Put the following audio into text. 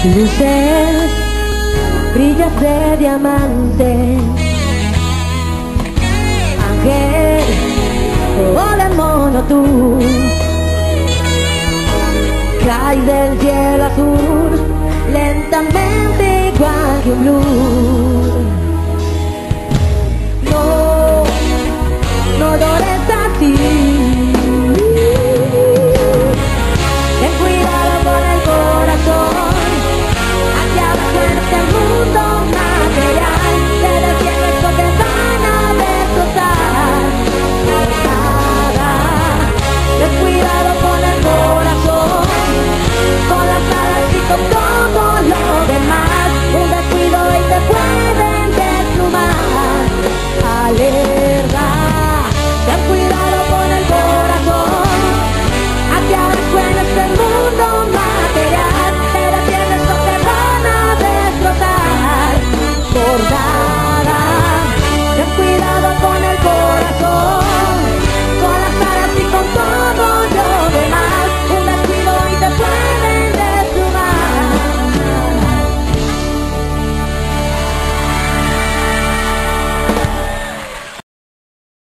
Luces, brillas de diamante, ángel o demonio tú, caes del cielo azul lentamente igual que un blues.